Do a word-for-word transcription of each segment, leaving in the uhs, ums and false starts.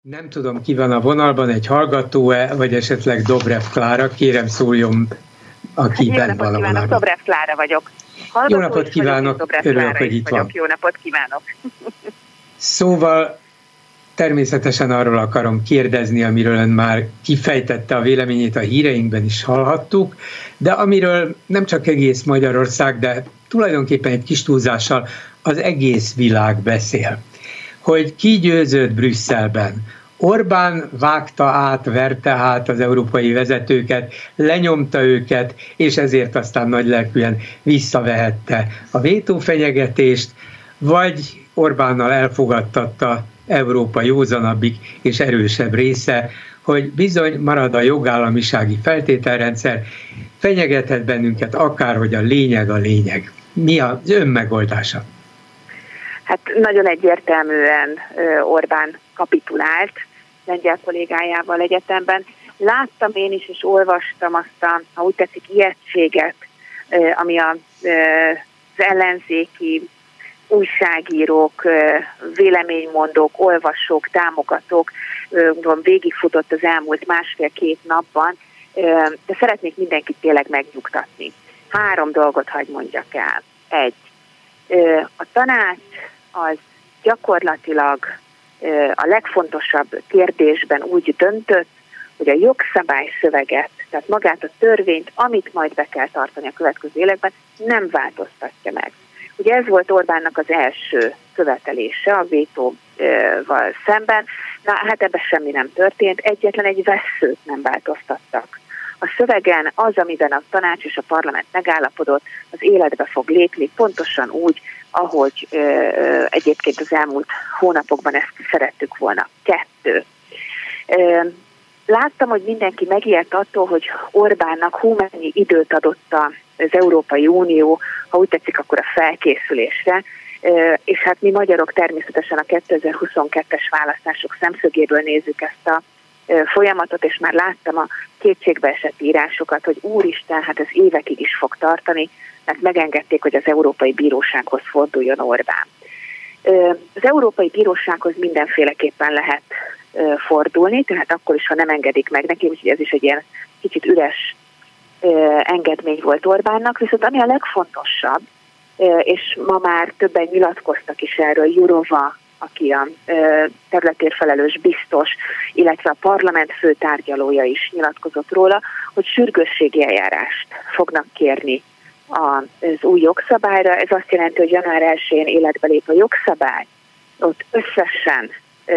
Nem tudom, ki van a vonalban, egy hallgató-e, vagy esetleg Dobrev Klára. Kérem, szóljon, aki bent van a vonalban. Dobrev Klára vagyok. Hallgató Jó napot kívánok, vagyok, örülök, hogy itt van. Jó napot kívánok. Szóval természetesen arról akarom kérdezni, amiről ön már kifejtette a véleményét, a híreinkben is hallhattuk, de amiről nem csak egész Magyarország, de tulajdonképpen egy kis túlzással az egész világ beszél. Hogy ki győzött Brüsszelben. Orbán vágta át, verte át az európai vezetőket, lenyomta őket, és ezért aztán nagylelkűen visszavehette a vétófenyegetést, vagy Orbánnal elfogadtatta Európa józanabbik és erősebb része, hogy bizony marad a jogállamisági feltételrendszer, fenyegethet bennünket akárhogy a lényeg a lényeg. Mi az ön megoldása? Hát nagyon egyértelműen Orbán kapitulált lengyel kollégájával egyetemben. Láttam én is, és olvastam azt a, ha úgy tetszik, ijegységet, ami az ellenzéki újságírók, véleménymondók, olvasók, támogatók végigfutott az elmúlt másfél-két napban, de szeretnék mindenkit tényleg megnyugtatni. Három dolgot hagy mondjak el. Egy, a tanács az gyakorlatilag a legfontosabb kérdésben úgy döntött, hogy a jogszabályszöveget, tehát magát a törvényt, amit majd be kell tartani a következő években, nem változtatja meg. Ugye ez volt Orbánnak az első követelése a vétóval szemben, na hát ebben semmi nem történt, egyetlen egy vesszőt nem változtattak. A szövegen az, amiben a tanács és a parlament megállapodott, az életbe fog lépni pontosan úgy, ahogy ö, ö, egyébként az elmúlt hónapokban ezt szerettük volna. Kettő. Ö, láttam, hogy mindenki megijedt attól, hogy Orbánnak hú mennyi időt adott az Európai Unió, ha úgy tetszik, akkor a felkészülésre, ö, és hát mi magyarok természetesen a kétezer-huszonkettes választások szemszögéből nézzük ezt a folyamatot, és már láttam a kétségbeesett írásokat, hogy úristen, hát ez évekig is fog tartani, mert megengedték, hogy az Európai Bírósághoz forduljon Orbán. Az Európai Bírósághoz mindenféleképpen lehet fordulni, tehát akkor is, ha nem engedik meg neki, úgyhogy ez is egy ilyen kicsit üres engedmény volt Orbánnak, viszont ami a legfontosabb, és ma már többen nyilatkoztak is erről, Jourova, aki a területért felelős biztos, illetve a parlament főtárgyalója is nyilatkozott róla, hogy sürgősségi eljárást fognak kérni az új jogszabályra. Ez azt jelenti, hogy január elsején életbe lép a jogszabály. Ott összesen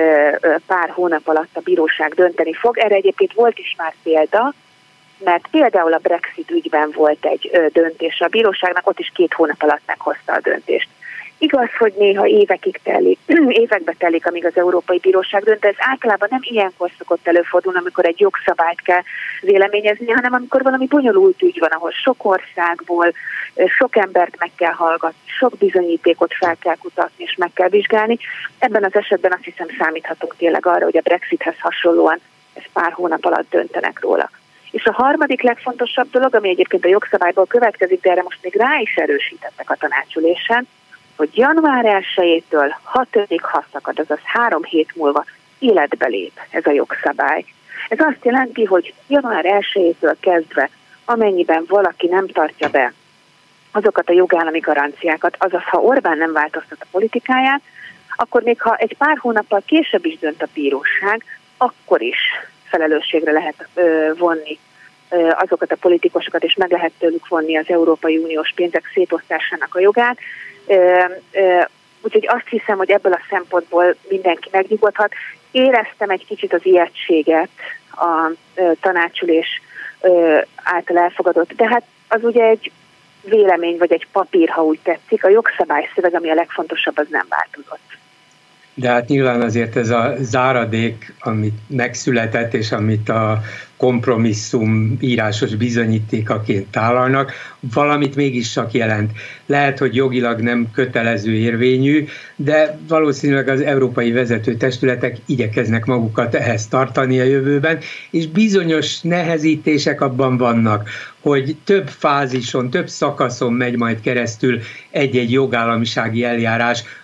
pár hónap alatt a bíróság dönteni fog. Erre egyébként volt is már példa, mert például a Brexit ügyben volt egy döntés a bíróságnak, ott is két hónap alatt meghozta a döntést. Igaz, hogy néha évekig telik, évekbe telik, amíg az Európai Bíróság dönt, de ez általában nem ilyenkor szokott előfordulni, amikor egy jogszabályt kell véleményezni, hanem amikor valami bonyolult ügy van, ahol sok országból sok embert meg kell hallgatni, sok bizonyítékot fel kell kutatni és meg kell vizsgálni. Ebben az esetben azt hiszem számíthatunk tényleg arra, hogy a Brexithez hasonlóan ez pár hónap alatt döntenek róla. És a harmadik legfontosabb dolog, ami egyébként a jogszabályból következik, de erre most még rá is erősítettek a tanácsülésen, hogy január elsejétől hatodik haszakad, azaz három hét múlva életbe lép ez a jogszabály. Ez azt jelenti, hogy január elsejétől kezdve, amennyiben valaki nem tartja be azokat a jogállami garanciákat, azaz ha Orbán nem változtat a politikáját, akkor még ha egy pár hónappal később is dönt a bíróság, akkor is felelősségre lehet ö, vonni ö, azokat a politikusokat, és meg lehet tőlük vonni az Európai Uniós pénzek szétosztásának a jogát. Ö, ö, úgyhogy azt hiszem, hogy ebből a szempontból mindenki megnyugodhat. Éreztem egy kicsit az ijegységet a ö, tanácsülés ö, által elfogadott, de hát az ugye egy vélemény, vagy egy papír, ha úgy tetszik. A jogszabályszöveg, ami a legfontosabb, az nem változott. De hát nyilván azért ez a záradék, amit megszületett, és amit a kompromisszum írásos bizonyítékaként tálalnak, valamit mégis csak jelent. Lehet, hogy jogilag nem kötelező érvényű, de valószínűleg az európai vezetőtestületek igyekeznek magukat ehhez tartani a jövőben, és bizonyos nehezítések abban vannak, hogy több fázison, több szakaszon megy majd keresztül egy-egy jogállamisági eljárás,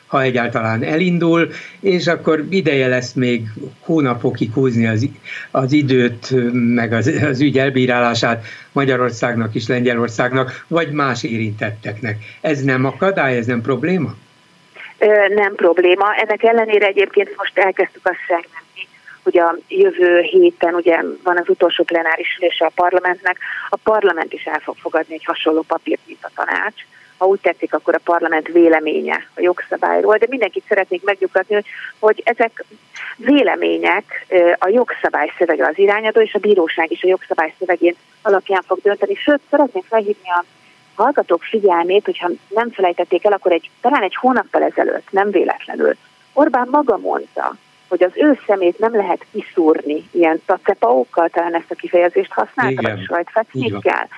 ha egyáltalán elindul, és akkor ideje lesz még hónapokig húzni az, az időt, meg az, az ügy elbírálását Magyarországnak és Lengyelországnak, vagy más érintetteknek. Ez nem akadály, ez nem probléma? Nem probléma. Ennek ellenére egyébként most elkezdtük azt segíteni, hogy a jövő héten ugye van az utolsó plenáris ülése a parlamentnek, a parlament is el fog fogadni egy hasonló papírt, mint a tanács. Ha úgy tetszik, akkor a parlament véleménye a jogszabályról, de mindenkit szeretnék megnyugtatni, hogy, hogy ezek vélemények, a jogszabály szövege az irányadó, és a bíróság is a jogszabály szövegén alapján fog dönteni. Sőt, szeretnék felhívni a hallgatók figyelmét, hogyha nem felejtették el, akkor egy, talán egy hónappal ezelőtt, nem véletlenül, Orbán maga mondta, hogy az ő szemét nem lehet kiszúrni ilyen tacepaókkal, talán ezt a kifejezést használta, vagy sajtfeckékkel,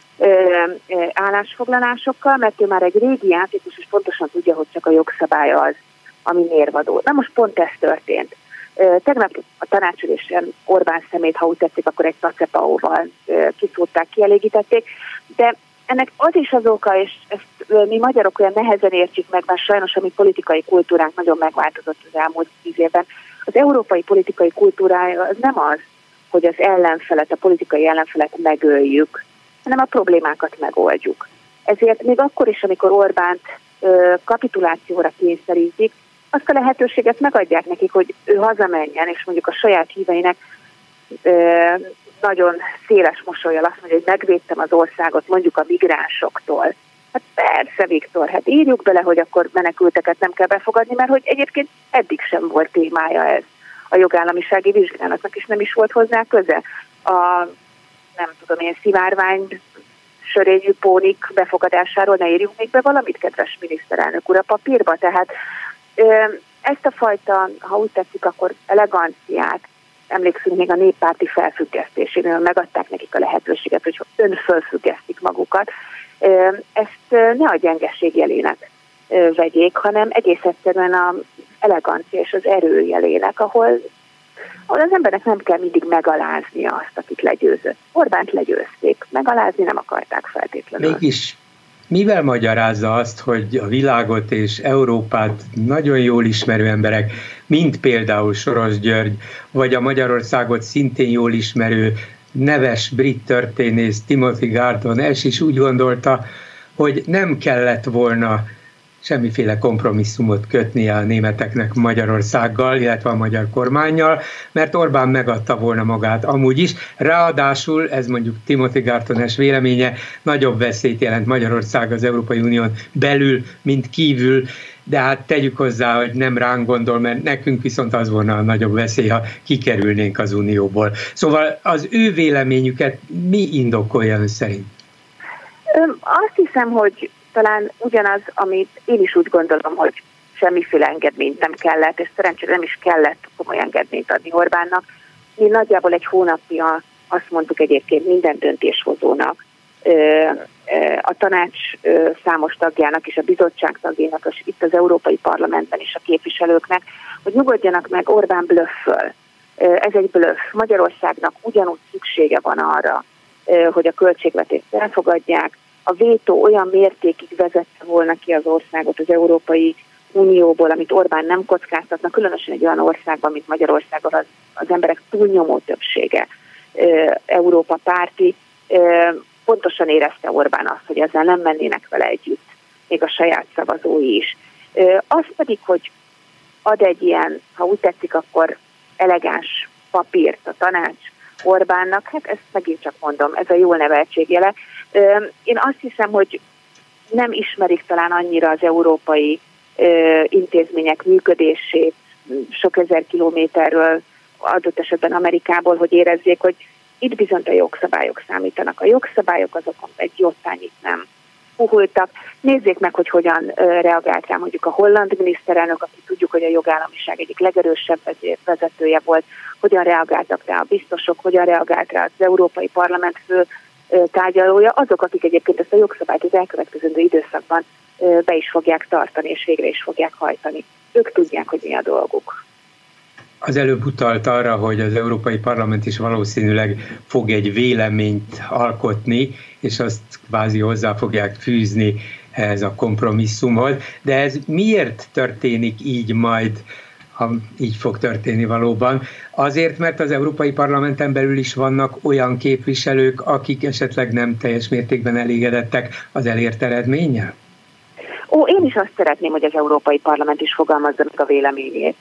állásfoglalásokkal, mert ő már egy régi játékos, és pontosan tudja, hogy csak a jogszabály az, ami mérvadó. Na most pont ez történt. Tegnap a tanácsülésen Orbán szemét, ha úgy tetszik, akkor egy tacepaóval kiszúrták, kielégítették, de ennek az is az oka, és ezt mi magyarok olyan nehezen értjük meg, mert sajnos a mi politikai kultúránk nagyon megváltozott az elmúlt tíz évben. Az európai politikai kultúrája az nem az, hogy az ellenfelet, a politikai ellenfelet megöljük, hanem a problémákat megoldjuk. Ezért még akkor is, amikor Orbánt ö, kapitulációra kényszerítik, azt a lehetőséget megadják nekik, hogy ő hazamenjen, és mondjuk a saját híveinek ö, nagyon széles mosollyal azt mondja, hogy megvédtem az országot mondjuk a migránsoktól. Hát persze, Viktor, hát írjuk bele, hogy akkor menekülteket nem kell befogadni, mert hogy egyébként eddig sem volt témája ez. A jogállamisági vizsgálatnak is nem is volt hozzá köze. A nem tudom én, szivárvány sörényű pónik befogadásáról ne írjunk még be valamit, kedves miniszterelnök úr, a papírba. Tehát ezt a fajta, ha úgy tetszik, akkor eleganciát, emlékszünk még a néppárti felfüggesztésénél, megadták nekik a lehetőséget, hogy önfölfüggesztik magukat. Ezt ne a gyengeség jelének vegyék, hanem egész egyszerűen az elegancia és az erő jelének, ahol ahol az embernek nem kell mindig megaláznia azt, akit legyőzött. Orbánt legyőzték, megalázni nem akarták feltétlenül. Mégis mivel magyarázza azt, hogy a világot és Európát nagyon jól ismerő emberek, mint például Soros György, vagy a Magyarországot szintén jól ismerő neves brit történész Timothy Garton, ez is úgy gondolta, hogy nem kellett volna semmiféle kompromisszumot kötnie a németeknek Magyarországgal, illetve a magyar kormánnyal, mert Orbán megadta volna magát amúgy is. Ráadásul, ez mondjuk Timothy Garton-es véleménye, nagyobb veszélyt jelent Magyarország az Európai Unión belül, mint kívül, de hát tegyük hozzá, hogy nem ránk gondol, mert nekünk viszont az volna a nagyobb veszély, ha kikerülnénk az Unióból. Szóval az ő véleményüket mi indokolja ön szerint? Azt hiszem, hogy talán ugyanaz, amit én is úgy gondolom, hogy semmiféle engedményt nem kellett, és szerencsére nem is kellett komoly engedményt adni Orbánnak. Mi nagyjából egy hónapja azt mondtuk egyébként minden döntéshozónak, a tanács számos tagjának és a bizottság tagjának, és itt az Európai Parlamentben is a képviselőknek, hogy nyugodjanak meg, Orbán blöfföl. Ez egy blöff. Magyarországnak ugyanúgy szüksége van arra, hogy a költségvetést elfogadják. A vétó olyan mértékig vezette volna ki az országot az Európai Unióból, amit Orbán nem kockáztatna, különösen egy olyan országban, mint Magyarországon az, az emberek túlnyomó többsége Európa párti. Pontosan érezte Orbán azt, hogy ezzel nem mennének vele együtt, még a saját szavazói is. Az pedig, hogy ad egy ilyen, ha úgy tetszik, akkor elegáns papírt a tanács Orbánnak, hát ezt megint csak mondom, ez a jól neveltség jele. Én azt hiszem, hogy nem ismerik talán annyira az európai intézmények működését sok ezer kilométerről, adott esetben Amerikából, hogy érezzék, hogy itt bizony a jogszabályok számítanak. A jogszabályok azokon egy jottányit nem puhultak. Nézzék meg, hogy hogyan reagált rá mondjuk a holland miniszterelnök, aki tudjuk, hogy a jogállamiság egyik legerősebb vezetője volt, hogyan reagáltak rá a biztosok, hogyan reagált rá az Európai Parlament fő tárgyalója, azok, akik egyébként ezt a jogszabályt az elkövetkezendő időszakban be is fogják tartani, és végre is fogják hajtani. Ők tudják, hogy mi a dolguk. Az előbb utalt arra, hogy az Európai Parlament is valószínűleg fog egy véleményt alkotni, és azt kvázi hozzá fogják fűzni ehhez a kompromisszumhoz. De ez miért történik így majd, ha így fog történni valóban? Azért, mert az Európai Parlamenten belül is vannak olyan képviselők, akik esetleg nem teljes mértékben elégedettek az elért eredménnyel? Ó, én is azt szeretném, hogy az Európai Parlament is fogalmazza meg a véleményét.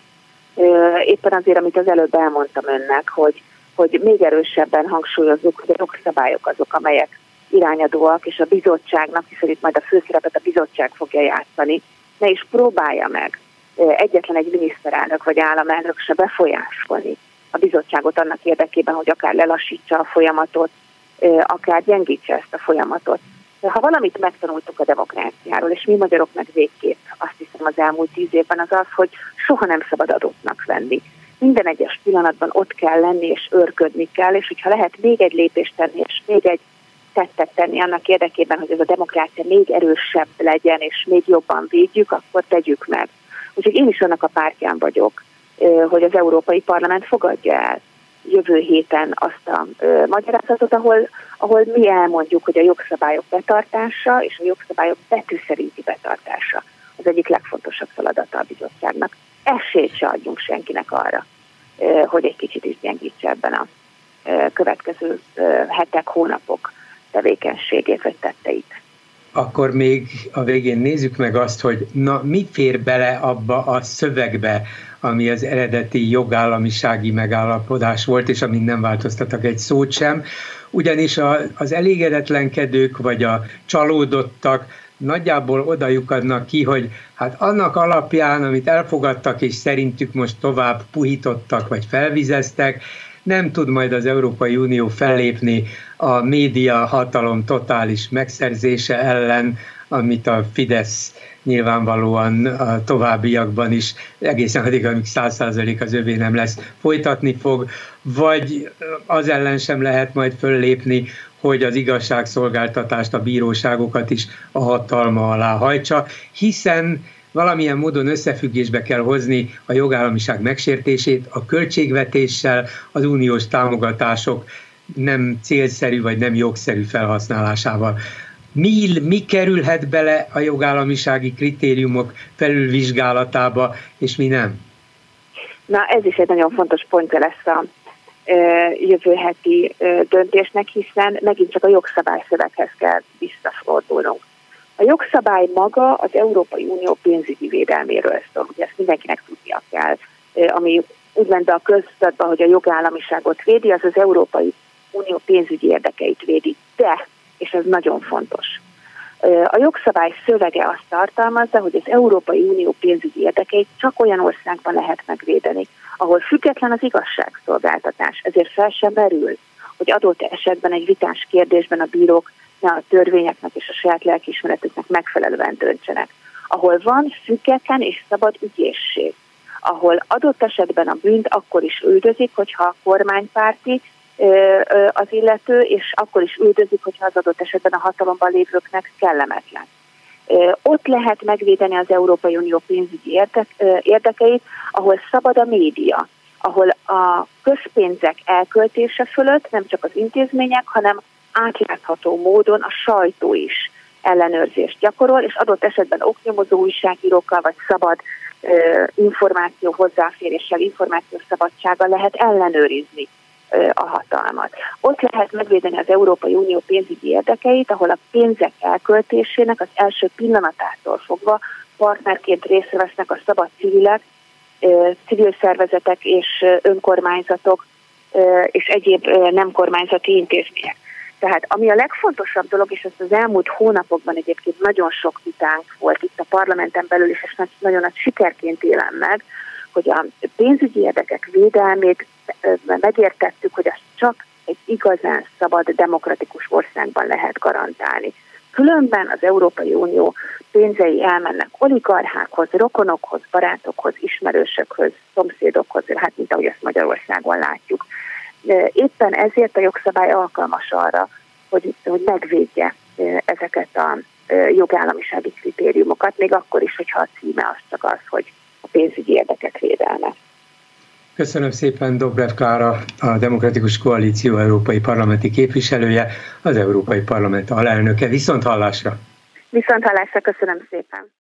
Éppen azért, amit az előbb elmondtam önnek, hogy, hogy még erősebben hangsúlyozzuk, hogy a jogszabályok azok, amelyek irányadóak, és a bizottságnak, hiszen itt majd a főszerepet a bizottság fogja játszani, ne is próbálja meg egyetlen egy miniszterelnök vagy államelnök se befolyásolni a bizottságot annak érdekében, hogy akár lelassítsa a folyamatot, akár gyengítse ezt a folyamatot. Ha valamit megtanultuk a demokráciáról, és mi magyarok meg végképp azt hiszem az elmúlt tíz évben, az az, hogy soha nem szabad adottnak venni. Minden egyes pillanatban ott kell lenni, és őrködni kell, és hogyha lehet még egy lépést tenni, és még egy tettet tenni annak érdekében, hogy ez a demokrácia még erősebb legyen, és még jobban védjük, akkor tegyük meg. Úgyhogy én is annak a pártján vagyok, hogy az Európai Parlament fogadja el jövő héten azt a ö, magyarázatot, ahol, ahol mi elmondjuk, hogy a jogszabályok betartása és a jogszabályok betűszerinti betartása az egyik legfontosabb feladata a bizottságnak. Esélyt se adjunk senkinek arra, ö, hogy egy kicsit is gyengítse ebben a ö, következő ö, hetek, hónapok tevékenységét vagy tetteit. Akkor még a végén nézzük meg azt, hogy na, mi fér bele abba a szövegbe, ami az eredeti jogállamisági megállapodás volt, és amin nem változtattak egy szót sem. Ugyanis a, az elégedetlenkedők vagy a csalódottak nagyjából oda lyukadnak ki, hogy hát annak alapján, amit elfogadtak, és szerintük most tovább puhítottak vagy felvizeztek, nem tud majd az Európai Unió fellépni a média hatalom totális megszerzése ellen, amit a Fidesz nyilvánvalóan a továbbiakban is egészen addig, amíg száz százalék az övé nem lesz, folytatni fog, vagy az ellen sem lehet majd föllépni, hogy az igazságszolgáltatást, a bíróságokat is a hatalma alá hajtsa, hiszen valamilyen módon összefüggésbe kell hozni a jogállamiság megsértését a költségvetéssel, az uniós támogatások nem célszerű vagy nem jogszerű felhasználásával. Mi, mi kerülhet bele a jogállamisági kritériumok felülvizsgálatába, és mi nem? Na, ez is egy nagyon fontos pontja lesz a e, jövő heti e, döntésnek, hiszen megint csak a jogszabályszöveghez kell visszafordulnunk. A jogszabály maga az Európai Unió pénzügyi védelméről szól, ugye ezt mindenkinek tudnia kell, e, ami úgy ment be a köztudatba, hogy a jogállamiságot védi, az az Európai Unió pénzügyi érdekeit védi, de, és ez nagyon fontos, a jogszabály szövege azt tartalmazza, hogy az Európai Unió pénzügyi érdekeit csak olyan országban lehet megvédeni, ahol független az igazságszolgáltatás, ezért fel sem merül, hogy adott esetben egy vitás kérdésben a bírók ne a törvényeknek és a saját lelkiismeretüknek megfelelően döntsenek, ahol van független és szabad ügyészség, ahol adott esetben a bűnt akkor is üldözik, hogyha a kormánypárti az illető, és akkor is üldözik, hogyha az adott esetben a hatalomban lévőknek kellemetlen. Ott lehet megvédeni az Európai Unió pénzügyi érdekeit, ahol szabad a média, ahol a közpénzek elköltése fölött nem csak az intézmények, hanem átlátható módon a sajtó is ellenőrzést gyakorol, és adott esetben oknyomozó újságírókkal vagy szabad információ hozzáféréssel, információs szabadsággal lehet ellenőrizni a hatalmat. Ott lehet megvédeni az Európai Unió pénzügyi érdekeit, ahol a pénzek elköltésének az első pillanatától fogva partnerként részt vesznek a szabad civilek, civil szervezetek és önkormányzatok és egyéb nem kormányzati intézmények. Tehát ami a legfontosabb dolog, és ezt az elmúlt hónapokban egyébként nagyon sok vitánk volt itt a parlamenten belül is, és nagyon nagy sikerként élem meg, hogy a pénzügyi érdekek védelmét megértettük, hogy azt csak egy igazán szabad, demokratikus országban lehet garantálni. Különben az Európai Unió pénzei elmennek oligarchákhoz, rokonokhoz, barátokhoz, ismerősökhöz, szomszédokhoz, hát mint ahogy ezt Magyarországon látjuk. Éppen ezért a jogszabály alkalmas arra, hogy, hogy megvédje ezeket a jogállamisági kritériumokat, még akkor is, hogyha a címe az csak az, hogy a pénzügyi érdekek védelme. Köszönöm szépen, Dobrev Klára, a Demokratikus Koalíció európai parlamenti képviselője, az Európai Parlament alelnöke. Viszont hallásra! Viszont hallásra, köszönöm szépen.